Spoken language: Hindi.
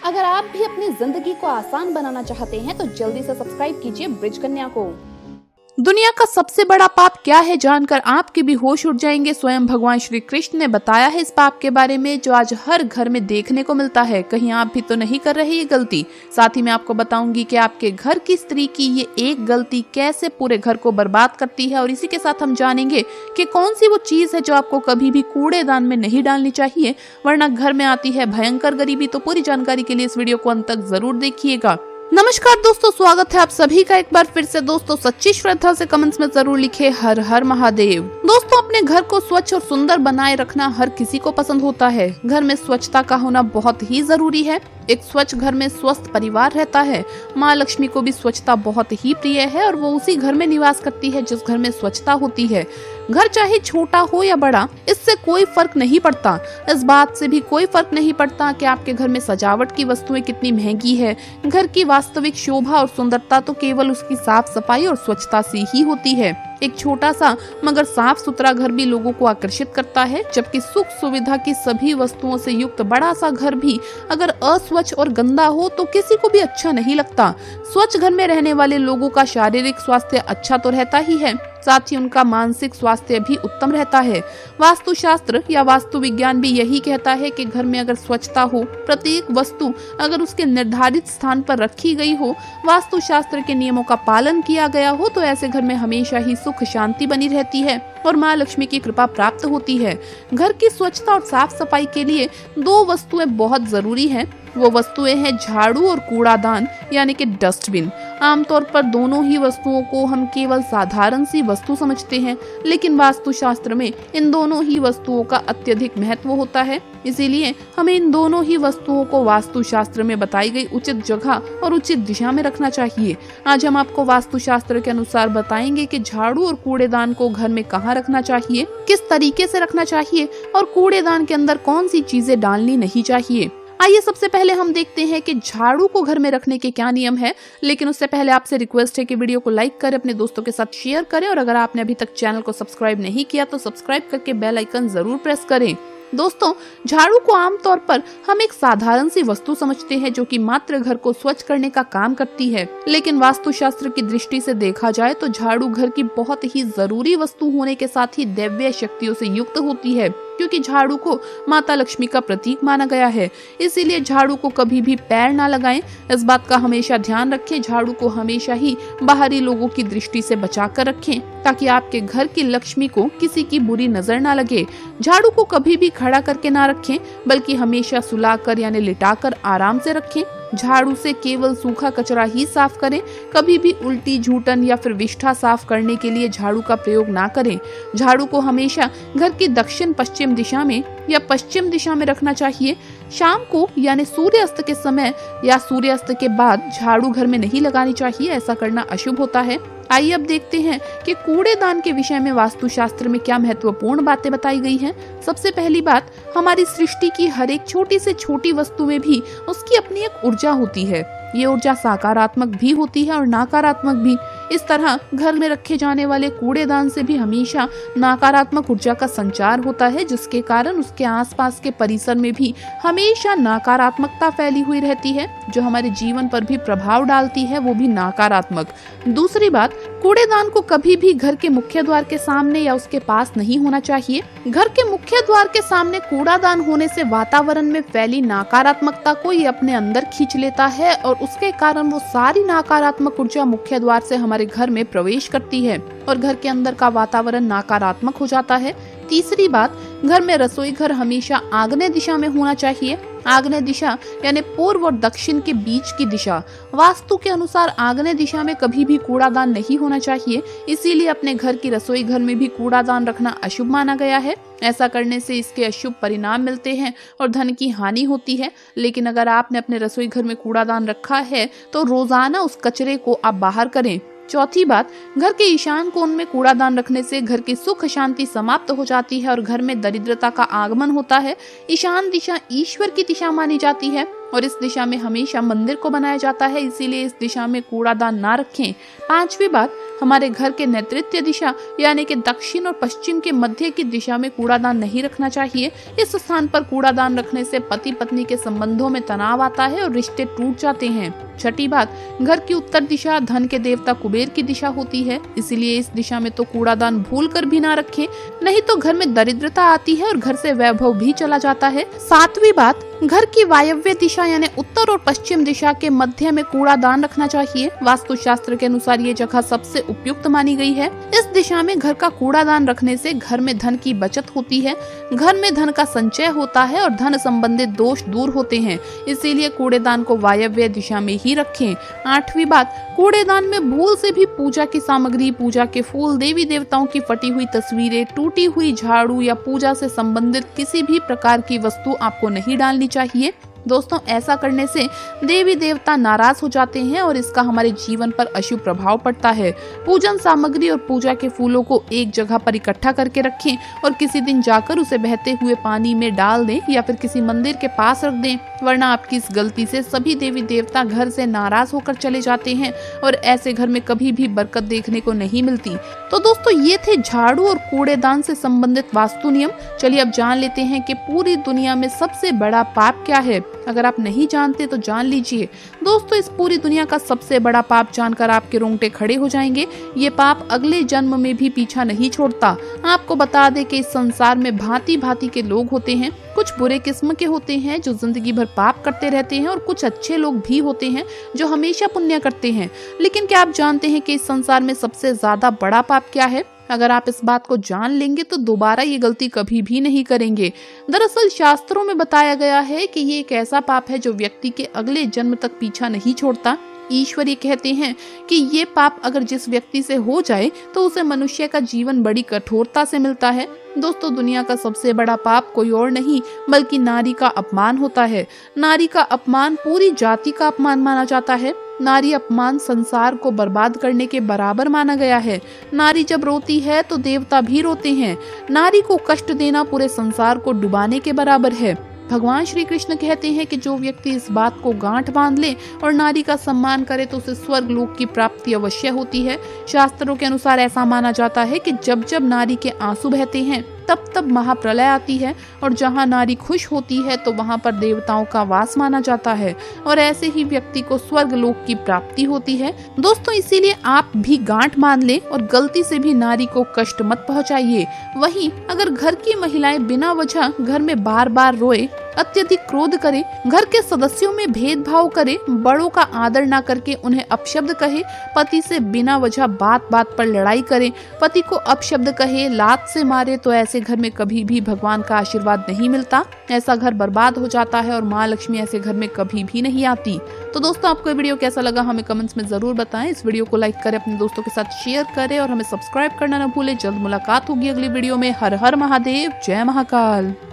अगर आप भी अपनी जिंदगी को आसान बनाना चाहते हैं तो जल्दी से सब्सक्राइब कीजिए ब्रिज कन्या को। दुनिया का सबसे बड़ा पाप क्या है जानकर आपके भी होश उड़ जाएंगे। स्वयं भगवान श्री कृष्ण ने बताया है इस पाप के बारे में जो आज हर घर में देखने को मिलता है। कहीं आप भी तो नहीं कर रहे ये गलती। साथ ही मैं आपको बताऊंगी कि आपके घर की स्त्री की ये एक गलती कैसे पूरे घर को बर्बाद करती है, और इसी के साथ हम जानेंगे कि कौन सी वो चीज है जो आपको कभी भी कूड़ेदान में नहीं डालनी चाहिए, वरना घर में आती है भयंकर गरीबी। तो पूरी जानकारी के लिए इस वीडियो को अंत तक जरूर देखिएगा। नमस्कार दोस्तों, स्वागत है आप सभी का एक बार फिर से। दोस्तों सच्ची श्रद्धा से कमेंट्स में जरूर लिखे हर हर महादेव। दोस्तों अपने घर को स्वच्छ और सुंदर बनाए रखना हर किसी को पसंद होता है। घर में स्वच्छता का होना बहुत ही जरूरी है। एक स्वच्छ घर में स्वस्थ परिवार रहता है। माँ लक्ष्मी को भी स्वच्छता बहुत ही प्रिय है और वो उसी घर में निवास करती है जिस घर में स्वच्छता होती है। घर चाहे छोटा हो या बड़ा, इससे कोई फर्क नहीं पड़ता। इस बात से भी कोई फर्क नहीं पड़ता कि आपके घर में सजावट की वस्तुएं कितनी महंगी है। घर की वास्तविक शोभा और सुंदरता तो केवल उसकी साफ सफाई और स्वच्छता से ही होती है। एक छोटा सा मगर साफ सुथरा घर भी लोगों को आकर्षित करता है, जबकि सुख सुविधा की सभी वस्तुओं से युक्त बड़ा सा घर भी अगर अस्वच्छ और गंदा हो तो किसी को भी अच्छा नहीं लगता। स्वच्छ घर में रहने वाले लोगों का शारीरिक स्वास्थ्य अच्छा तो रहता ही है, साथ ही उनका मानसिक स्वास्थ्य भी उत्तम रहता है। वास्तुशास्त्र या वास्तु विज्ञान भी यही कहता है कि घर में अगर स्वच्छता हो, प्रत्येक वस्तु अगर उसके निर्धारित स्थान पर रखी गई हो, वास्तुशास्त्र के नियमों का पालन किया गया हो, तो ऐसे घर में हमेशा ही सुख शांति बनी रहती है और माँ लक्ष्मी की कृपा प्राप्त होती है। घर की स्वच्छता और साफ सफाई के लिए दो वस्तुएं बहुत जरूरी हैं। वो वस्तुएं हैं झाड़ू और कूड़ादान यानी कि डस्टबिन। आमतौर पर दोनों ही वस्तुओं को हम केवल साधारण सी वस्तु समझते हैं, लेकिन वास्तुशास्त्र में इन दोनों ही वस्तुओं का अत्यधिक महत्व होता है। इसीलिए हमें इन दोनों ही वस्तुओं को वास्तुशास्त्र में बताई गई उचित जगह और उचित दिशा में रखना चाहिए। आज हम आपको वास्तुशास्त्र के अनुसार बताएंगे कि झाड़ू और कूड़ेदान को घर में कहाँ रखना चाहिए, किस तरीके से रखना चाहिए और कूड़ेदान के अंदर कौन सी चीजें डालनी नहीं चाहिए। आइए सबसे पहले हम देखते हैं कि झाड़ू को घर में रखने के क्या नियम है। लेकिन उससे पहले आपसे रिक्वेस्ट है कि वीडियो को लाइक करें, अपने दोस्तों के साथ शेयर करें, और अगर आपने अभी तक चैनल को सब्सक्राइब नहीं किया तो सब्सक्राइब करके बेल आइकन जरूर प्रेस करें। दोस्तों झाड़ू को आमतौर पर हम एक साधारण सी वस्तु समझते हैं जो कि मात्र घर को स्वच्छ करने का काम करती है, लेकिन वास्तुशास्त्र की दृष्टि से देखा जाए तो झाड़ू घर की बहुत ही जरूरी वस्तु होने के साथ ही दैवीय शक्तियों से युक्त होती है, क्योंकि झाड़ू को माता लक्ष्मी का प्रतीक माना गया है। इसीलिए झाड़ू को कभी भी पैर ना लगाएं। इस बात का हमेशा ध्यान रखें। झाड़ू को हमेशा ही बाहरी लोगों की दृष्टि से बचाकर रखें ताकि आपके घर की लक्ष्मी को किसी की बुरी नजर ना लगे। झाड़ू को कभी भी खड़ा करके ना रखें, बल्कि हमेशा सुलाकर यानी लिटाकर आराम से रखें। झाड़ू से केवल सूखा कचरा ही साफ करें। कभी भी उल्टी, झूठन या फिर विष्ठा साफ करने के लिए झाड़ू का प्रयोग ना करें। झाड़ू को हमेशा घर की दक्षिण पश्चिम दिशा में या पश्चिम दिशा में रखना चाहिए। शाम को यानी सूर्यास्त के समय या सूर्यास्त के बाद झाड़ू घर में नहीं लगानी चाहिए, ऐसा करना अशुभ होता है। आइए अब देखते हैं कि कूड़ेदान के विषय में वास्तुशास्त्र में क्या महत्वपूर्ण बातें बताई गई हैं। सबसे पहली बात, हमारी सृष्टि की हर एक छोटी से छोटी वस्तु में भी उसकी अपनी एक ऊर्जा होती है। ये ऊर्जा सकारात्मक भी होती है और नकारात्मक भी। इस तरह घर में रखे जाने वाले कूड़ेदान से भी हमेशा नकारात्मक ऊर्जा का संचार होता है, जिसके कारण उसके आसपास के परिसर में भी हमेशा नकारात्मकता फैली हुई रहती है, जो हमारे जीवन पर भी प्रभाव डालती है, वो भी नकारात्मक। दूसरी बात, कूड़ेदान को कभी भी घर के मुख्य द्वार के सामने या उसके पास नहीं होना चाहिए। घर के मुख्य द्वार के सामने कूड़ादान होने से वातावरण में फैली नकारात्मकता को ये अपने अंदर खींच लेता है और उसके कारण वो सारी नकारात्मक ऊर्जा मुख्य द्वार से हमारे घर में प्रवेश करती है और घर के अंदर का वातावरण नकारात्मक हो जाता है। तीसरी बात, घर में रसोई घर हमेशा आग्नेय दिशा में होना चाहिए। आग्नेय दिशा यानी पूर्व और दक्षिण के बीच की दिशा। वास्तु के अनुसार आग्नेय दिशा में कभी भी कूड़ादान नहीं होना चाहिए, इसीलिए अपने घर की रसोई घर में भी कूड़ादान रखना अशुभ माना गया है। ऐसा करने से इसके अशुभ परिणाम मिलते हैं और धन की हानि होती है। लेकिन अगर आपने अपने रसोई घर में कूड़ादान रखा है तो रोजाना उस कचरे को आप बाहर करें। चौथी बात, घर के ईशान कोण में कूड़ादान रखने से घर की सुख शांति समाप्त हो जाती है और घर में दरिद्रता का आगमन होता है। ईशान दिशा ईश्वर की दिशा मानी जाती है और इस दिशा में हमेशा मंदिर को बनाया जाता है, इसीलिए इस दिशा में कूड़ादान ना रखें। पांचवी बात, हमारे घर के नैऋत्य दिशा यानी कि दक्षिण और पश्चिम के मध्य की दिशा में कूड़ादान नहीं रखना चाहिए। इस स्थान पर कूड़ादान रखने से पति पत्नी के संबंधों में तनाव आता है और रिश्ते टूट जाते हैं। छठी बात, घर की उत्तर दिशा धन के देवता कुबेर की दिशा होती है, इसलिए इस दिशा में तो कूड़ादान भूल कर भी ना रखें, नहीं तो घर में दरिद्रता आती है और घर से वैभव भी चला जाता है। सातवीं बात, घर की वायव्य दिशा यानी उत्तर और पश्चिम दिशा के मध्य में कूड़ादान रखना चाहिए। वास्तुशास्त्र के अनुसार ये जगह सबसे उपयुक्त मानी गई है। इस दिशा में घर का कूड़ादान रखने से घर में धन की बचत होती है, घर में धन का संचय होता है और धन संबंधित दोष दूर होते हैं, इसीलिए कूड़ेदान को वायव्य दिशा में ही रखें। आठवीं बात, कूड़ेदान में भूल से भी पूजा की सामग्री, पूजा के फूल, देवी देवताओं की फटी हुई तस्वीरें, टूटी हुई झाड़ू या पूजा से संबंधित किसी भी प्रकार की वस्तु आपको नहीं डालनी चाहिए। दोस्तों, ऐसा करने से देवी देवता नाराज हो जाते हैं और इसका हमारे जीवन पर अशुभ प्रभाव पड़ता है। पूजन सामग्री और पूजा के फूलों को एक जगह पर इकट्ठा करके रखें और किसी दिन जाकर उसे बहते हुए पानी में डाल दें या फिर किसी मंदिर के पास रख दें, वरना आपकी इस गलती से सभी देवी देवता घर से नाराज होकर चले जाते हैं और ऐसे घर में कभी भी बरकत देखने को नहीं मिलती। तो दोस्तों, ये थे झाड़ू और कूड़ेदान से संबंधित वास्तु नियम। चलिए अब जान लेते हैं कि पूरी दुनिया में सबसे बड़ा पाप क्या है। अगर आप नहीं जानते तो जान लीजिए। दोस्तों, इस पूरी दुनिया का सबसे बड़ा पाप जानकर आपके रोंगटे खड़े हो जाएंगे। ये पाप अगले जन्म में भी पीछा नहीं छोड़ता। आपको बता दें कि इस संसार में भांति भांति के लोग होते हैं। कुछ बुरे किस्म के होते हैं जो जिंदगी भर पाप करते रहते हैं और कुछ अच्छे लोग भी होते हैं जो हमेशा पुण्य करते हैं। लेकिन क्या आप जानते हैं कि इस संसार में सबसे ज्यादा बड़ा पाप क्या है? अगर आप इस बात को जान लेंगे तो दोबारा ये गलती कभी भी नहीं करेंगे। दरअसल शास्त्रों में बताया गया है कि ये एक ऐसा पाप है जो व्यक्ति के अगले जन्म तक पीछा नहीं छोड़ता। ईश्वर ये कहते हैं कि ये पाप अगर जिस व्यक्ति से हो जाए तो उसे मनुष्य का जीवन बड़ी कठोरता से मिलता है। दोस्तों, दुनिया का सबसे बड़ा पाप कोई और नहीं बल्कि नारी का अपमान होता है। नारी का अपमान पूरी जाति का अपमान माना जाता है। नारी अपमान संसार को बर्बाद करने के बराबर माना गया है। नारी जब रोती है तो देवता भी रोते हैं। नारी को कष्ट देना पूरे संसार को डुबाने के बराबर है। भगवान श्री कृष्ण कहते हैं कि जो व्यक्ति इस बात को गांठ बांध ले और नारी का सम्मान करे तो उसे स्वर्ग लोक की प्राप्ति अवश्य होती है। शास्त्रों के अनुसार ऐसा माना जाता है कि जब जब नारी के आंसू बहते हैं तब तब महाप्रलय आती है और जहाँ नारी खुश होती है तो वहाँ पर देवताओं का वास माना जाता है और ऐसे ही व्यक्ति को स्वर्ग लोक की प्राप्ति होती है। दोस्तों, इसीलिए आप भी गांठ बांध लें और गलती से भी नारी को कष्ट मत पहुँचाइए। वहीं अगर घर की महिलाएं बिना वजह घर में बार बार रोए, अत्यधिक क्रोध करे, घर के सदस्यों में भेदभाव करे, बड़ों का आदर ना करके उन्हें अपशब्द कहे, पति से बिना वजह बात बात पर लड़ाई करे, पति को अपशब्द कहे, लात से मारे, तो ऐसे घर में कभी भी भगवान का आशीर्वाद नहीं मिलता। ऐसा घर बर्बाद हो जाता है और माँ लक्ष्मी ऐसे घर में कभी भी नहीं आती। तो दोस्तों, आपको ये वीडियो कैसा लगा हमें कमेंट्स में जरूर बताएं। इस वीडियो को लाइक करें, अपने दोस्तों के साथ शेयर करें और हमें सब्सक्राइब करना न भूलें। जल्द मुलाकात होगी अगली वीडियो में। हर हर महादेव, जय महाकाल।